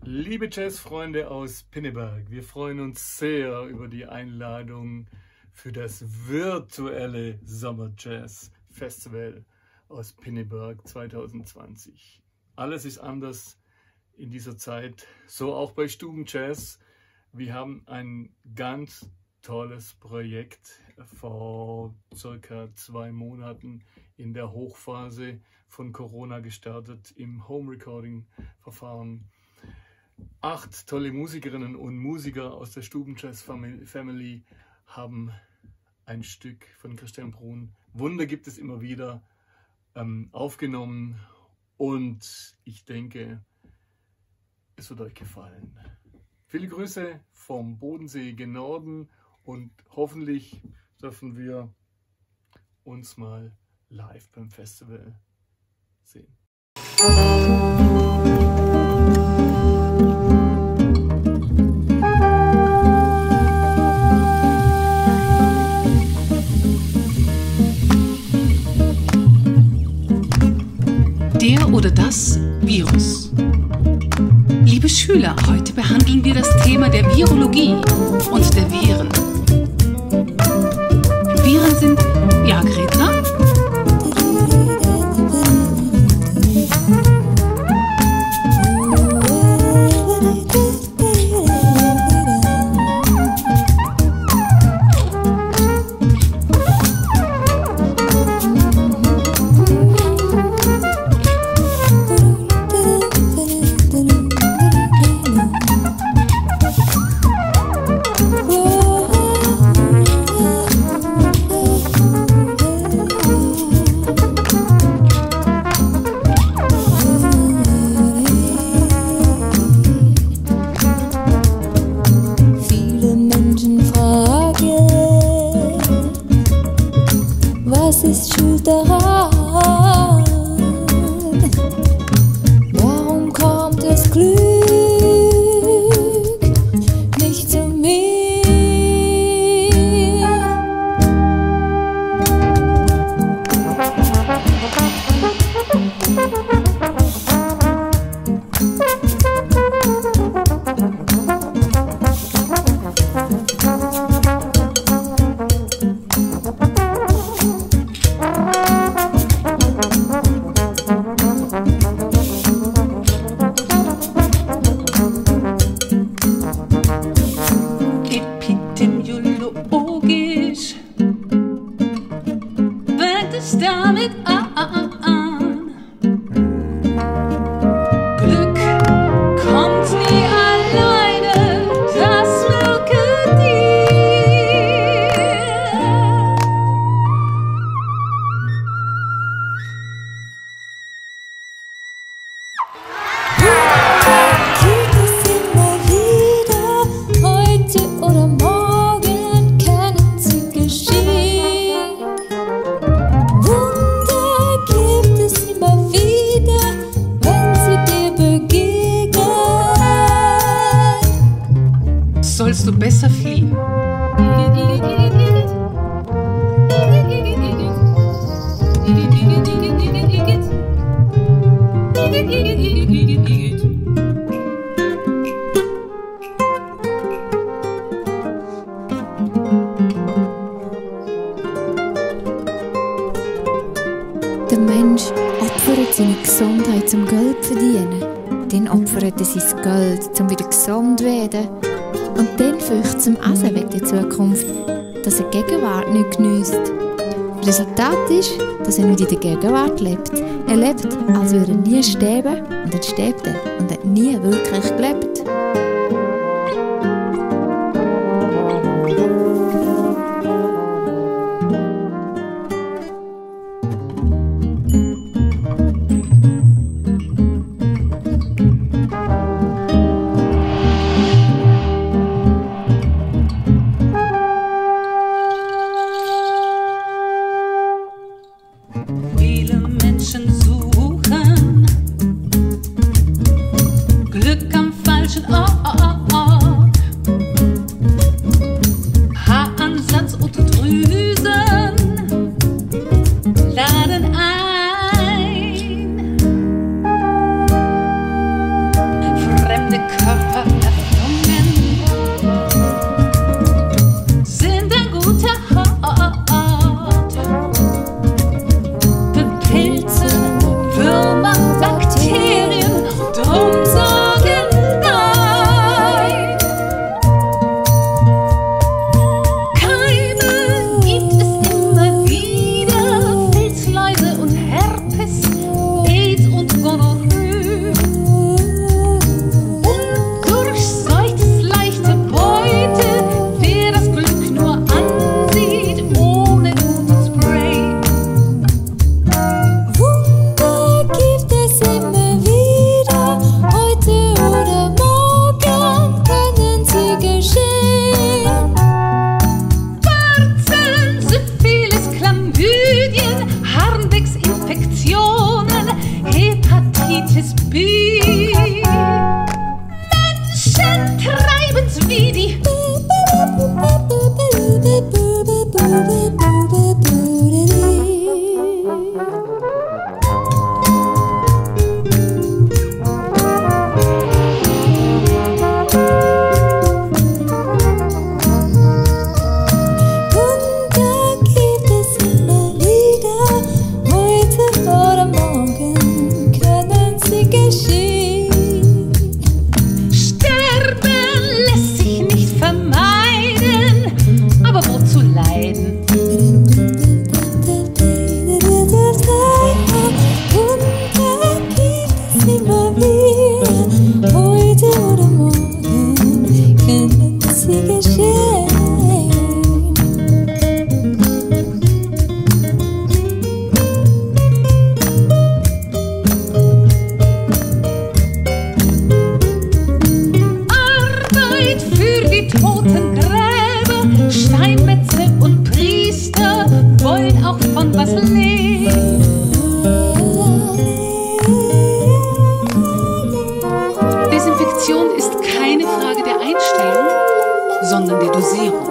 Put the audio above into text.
Liebe Jazzfreunde aus Pinneberg, wir freuen uns sehr über die Einladung für das virtuelle Summer Jazz Festival aus Pinneberg 2020. Alles ist anders in dieser Zeit, so auch bei Stubenjazz. Wir haben ein ganz tolles Projekt vor circa 2 Monaten in der Hochphase von Corona gestartet im Home Recording Verfahren. 8 tolle Musikerinnen und Musiker aus der Stubenjazz Family haben ein Stück von Christian Bruhn, Wunder gibt es immer wieder, aufgenommen, und ich denke, es wird euch gefallen. Viele Grüße vom bodenseeigen Norden und hoffentlich dürfen wir uns mal live beim Festival sehen. Der oder das Virus. Liebe Schüler, heute behandeln wir das Thema der Virologie und der Viren. Viren sind, ja, Greta? Was ist schuld daran? Warum kommt das Glück nicht zu mir? Epidemiologisch fängt es damit an. Glück kommt nie alleine, das wirke dir. Gibt es immer wieder, heute oder morgen können sie geschehen. Wunder gibt es immer wieder, wenn sie dir begegnen. Sollst du besser fliehen? Der Mensch opfert seine Gesundheit zum Geld verdienen. Dann opfert er sein Geld, um wieder gesund zu werden. Und dann fürchtet zum Essen wegen der Zukunft, dass er die Gegenwart nicht geniesst. Resultat ist, dass er nicht in der Gegenwart lebt. Er lebt, als würde er nie sterben, und dann stirbt er und hat nie wirklich gelebt. Viele Menschen suchen Glück am falschen Ort. Heute oder morgen können sie geschehen. Arbeit für die Totengräber, Steinmetze und Priester wollen auch von was leben. Desinfektion ist keine Frage der Einstellung, sondern der Dosierung.